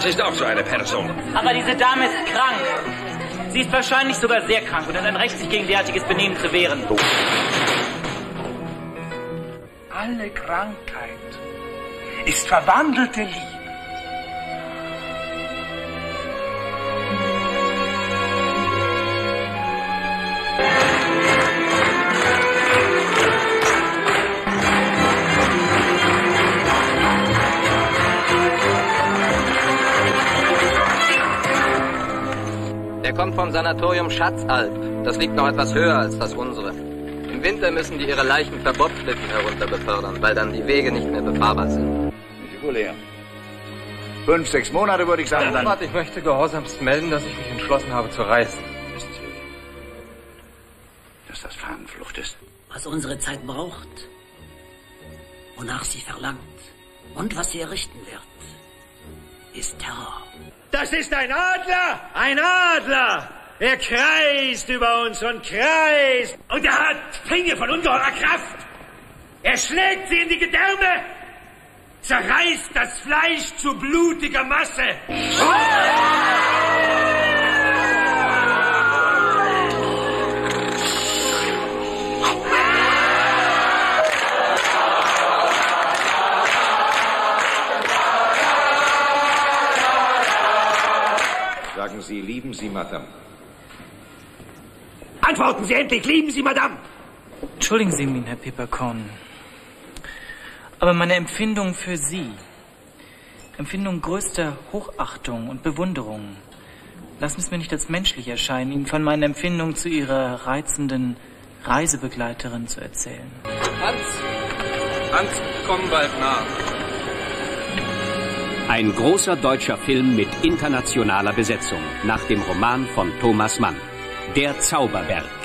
ist auch so eine Person. Aber diese Dame ist krank. Sie ist wahrscheinlich sogar sehr krank und hat ein Recht, sich gegen derartiges Benehmen zu wehren. Alle Krankheit ist verwandelte Liebe. Der kommt vom Sanatorium Schatzalp. Das liegt noch etwas höher als das unsere. Im Winter müssen die ihre Leichen per Bobschlitten herunter befördern, weil dann die Wege nicht mehr befahrbar sind. Ist wohl leer. 5, 6 Monate würde ich sagen. Dann Ich möchte gehorsamst melden, dass ich mich entschlossen habe zu reisen. Wissen Sie, dass das Fahnenflucht ist? Was unsere Zeit braucht, wonach sie verlangt und was sie errichten wird, ist Terror. Das ist ein Adler! Ein Adler! Er kreist über uns und kreist. Und er hat Finger von ungeheurer Kraft. Er schlägt sie in die Gedärme, zerreißt das Fleisch zu blutiger Masse. Sagen Sie, lieben Sie, Madame? Antworten Sie endlich, lieben Sie, Madame! Entschuldigen Sie mich, Herr Peppercorn. Aber meine Empfindung für Sie, Empfindung größter Hochachtung und Bewunderung, lassen es mir nicht als menschlich erscheinen, Ihnen von meinen Empfindungen zu Ihrer reizenden Reisebegleiterin zu erzählen. Hans, komm bald nach. Ein großer deutscher Film mit internationaler Besetzung nach dem Roman von Thomas Mann. Der Zauberberg.